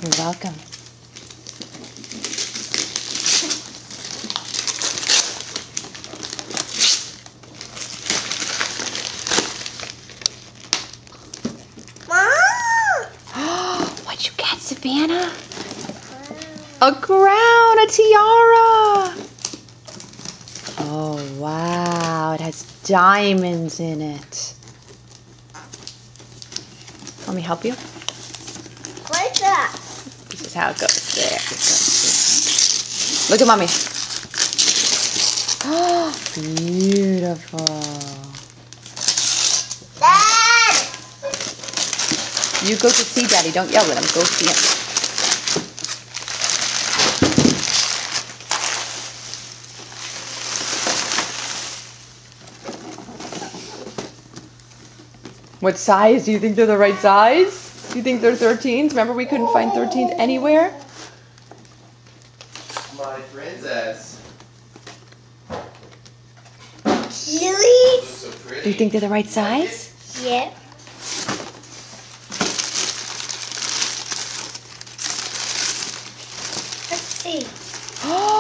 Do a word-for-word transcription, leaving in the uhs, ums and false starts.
You're welcome. What'd you get, Savannah? A crown, a tiara. Oh, wow. It has diamonds in it. Let me help you. What's that? This is how it goes. There it goes. Look at Mommy. Oh, beautiful. Dad! You go to see Daddy. Don't yell at him. Go see him. What size? Do you think they're the right size? Do you think they're thirteens? Remember we couldn't find thirteens anywhere? My princess. Really? Looks so pretty. Do you think they're the right size? Yeah. Let's see.